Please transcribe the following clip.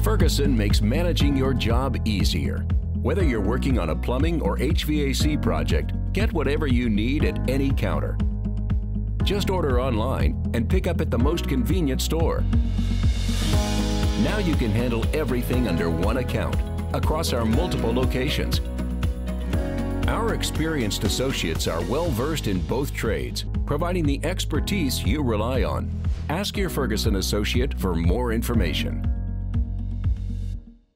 Ferguson makes managing your job easier. Whether you're working on a plumbing or HVAC project, get whatever you need at any counter. Just order online and pick up at the most convenient store. Now you can handle everything under one account across our multiple locations. Our experienced associates are well-versed in both trades, providing the expertise you rely on. Ask your Ferguson associate for more information.